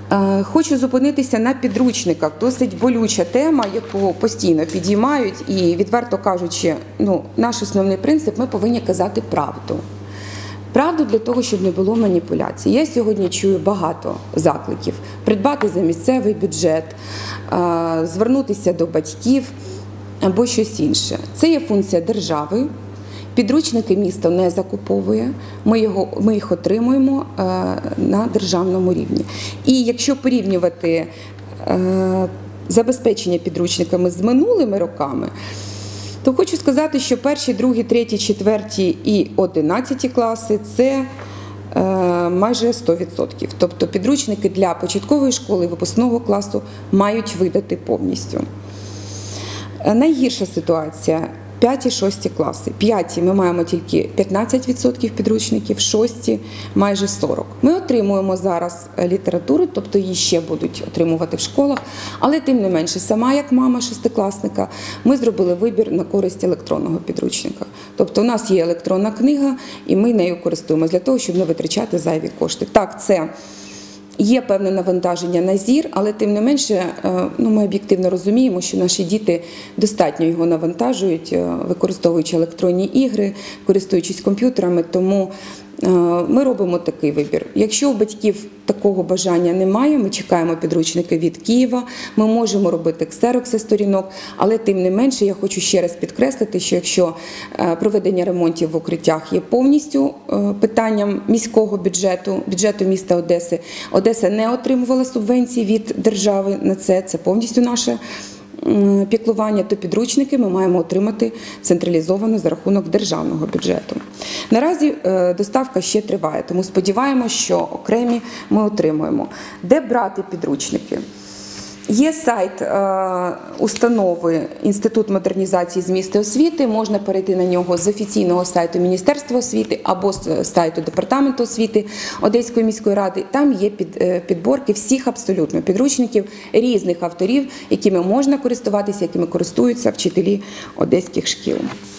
Хочу зупинитися на підручниках. Досить болюча тема, яку постійно підіймають. І, відверто кажучи, наш основний принцип – ми повинні казати правду. Правду для того, щоб не було маніпуляцій. Я сьогодні чую багато закликів. Придбати за місцевий бюджет, звернутися до батьків або щось інше. Це є функція держави. Підручники місто не закуповує, ми їх отримуємо на державному рівні. І якщо порівнювати забезпечення підручниками з минулими роками, то хочу сказати, що перші, другі, треті, четверті і 11 класи – це майже 100%. Тобто підручники для початкової школи, випускного класу мають видати повністю. Найгірша ситуація – 5-6 класи. 5 ми маємо тільки 15% підручників, 6 – майже 40%. Ми отримуємо зараз літературу, тобто її ще будуть отримувати в школах, але тим не менше, сама як мама шестикласника, ми зробили вибір на користь електронного підручника. Тобто у нас є електронна книга, і ми нею користуємося для того, щоб не витрачати зайві кошти. Так, це є певне навантаження на зір, але тим не менше ми об'єктивно розуміємо, що наші діти достатньо його навантажують, використовуючи електронні ігри, користуючись комп'ютерами, тому ми робимо такий вибір. Якщо у батьків такого бажання немає, ми чекаємо підручники від Києва, ми можемо робити ксерокси сторінок, але тим не менше я хочу ще раз підкреслити, що якщо проведення ремонтів в укриттях є повністю питанням міського бюджету, бюджету міста Одеси, Одеса не отримувала субвенції від держави на це повністю наше піклування, то підручники ми маємо отримати централізовано за рахунок державного бюджету. Наразі доставка ще триває, тому сподіваємося, що окремі ми отримуємо. Де брати підручники? Є сайт установи Інститут модернізації змісту освіти, можна перейти на нього з офіційного сайту Міністерства освіти або з сайту Департаменту освіти Одеської міської ради. Там є підборки всіх абсолютно підручників різних авторів, якими можна користуватися, якими користуються вчителі одеських шкіл.